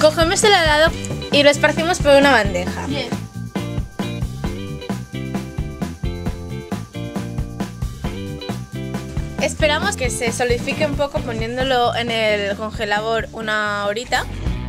Cogemos el helado y lo esparcimos por una bandeja. Bien. Esperamos que se solidifique un poco poniéndolo en el congelador una horita.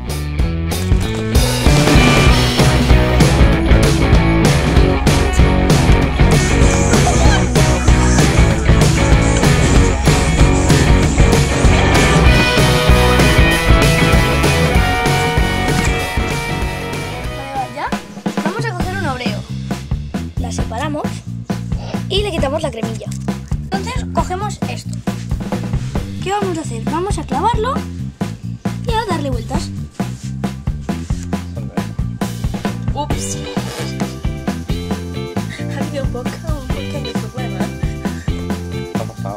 Ya vamos a coger un Oreo. La separamos y le quitamos la cremilla. Entonces cogemos esto. ¿Qué vamos a hacer? Vamos a clavarlo y a darle vueltas. Ups. Ha habido un pequeño problema. ¿Qué ha pasado?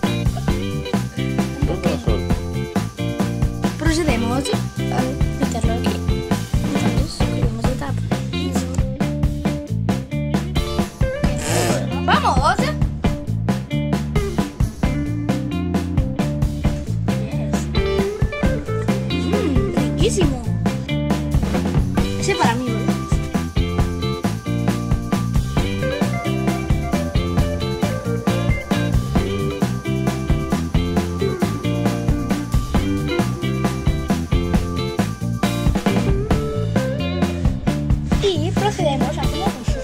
Procedemos a meterlo aquí. Entonces cogemos el tap. ¡Vamos! Riquísimo. Ese para mí, ¿verdad? Y procedemos a comerlo.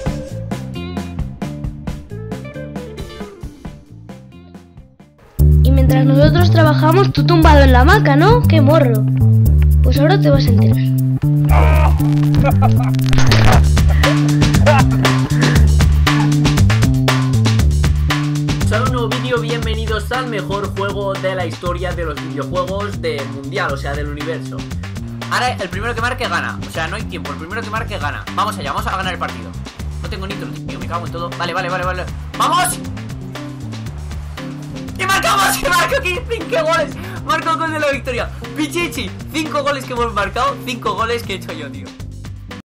Y mientras nosotros trabajamos, tú tumbado en la hamaca, ¿no? ¡Qué morro! Pues ahora te vas a enterar. Hola, un nuevo vídeo, bienvenidos al mejor juego de la historia de los videojuegos del mundial, o sea, del universo. Ahora el primero que marque gana, o sea, no hay tiempo, el primero que marque gana. Vamos allá, vamos a ganar el partido. No tengo nitro, tío, me cago en todo. Vale. ¡Vamos! ¡Y marcamos! ¡Y marco aquí! ¡5 goles! Marco el gol de la victoria. Pichichi, 5 goles que hemos marcado, 5 goles que he hecho yo, tío.